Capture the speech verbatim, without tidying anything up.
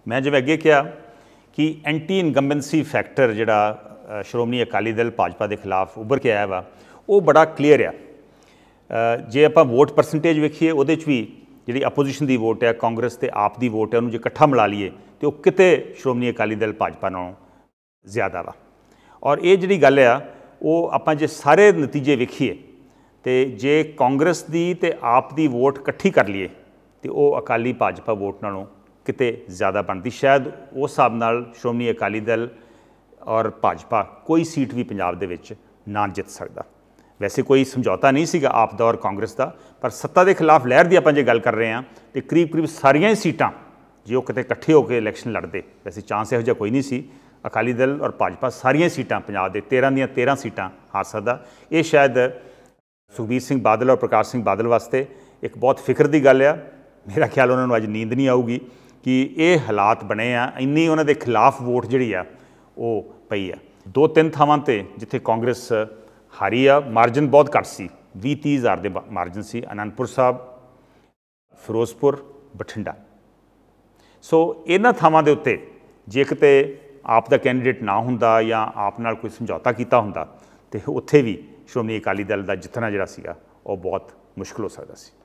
मैं जिवें अगे कहा कि एंटी इनकम्बेंसी फैक्टर जिहड़ा श्रोमणी अकाली दल भाजपा के खिलाफ उभर के आया वा वो बड़ा क्लीयर आ। जे आपां वोट परसेंटेज वेखीए उहदे च भी जिहड़ी अपोजिशन की वोट है कांग्रेस ते आप दी वोट है उन्होंने जो इकट्ठा मिला लीए तो वो किते श्रोमणी अकाली दल भाजपा नालों ज़्यादा वा। और ये जिहड़ी गल आ वो आपां जे सारे नतीजे वेखीए तो जे कांग्रेस की ते आप दी वोट इकट्ठी कर लीए तो वो अकाली भाजपा वोट नालों किते ज़्यादा बनती। शायद उस हिसाब नाल श्रोमणी अकाली दल और भाजपा कोई सीट भी पंजाब दे विच ना जित सकदा। वैसे कोई समझौता नहीं सीगा आप दा और कांग्रेस का, पर सत्ता के खिलाफ लहर की आपां जे गल कर रहे हैं तो करीब करीब सारिया ही सीटां जे वो किते इकट्ठे होकर इलैक्शन लड़ते, वैसे चांस इहो जिहा कोई नहीं सी, अकाली दल और भाजपा सारिया सीटां पंजाब दे तेरह दियां तेरह सीटां हार सकदा। ये शायद सुखबीर सिंह बादल और प्रकाश सिंह बादल वास्ते एक बहुत फिक्र की गल आ। मेरा ख्याल उन्होंने अज नींद नहीं आऊगी कि ये हालात बने आ, इन्नी उन्होंने खिलाफ वोट जी आ वो पई आ। दो तीन थावां ते जिथे कांग्रेस हारी आ, मार्जन बहुत घट सी, भी तीह हज़ार के मार्जन से आनंदपुर साहब, फिरोजपुर, बठिंडा। सो इन्हां थावां दे उत्ते जे किते आप दा कैंडीडेट ना हुंदा या आप नाल कोई समझौता कीता हुंदा तो उत्थे भी श्रोमणी अकाली दल का जितना जिहड़ा सीगा वो बहुत मुश्किल हो सकदा सी।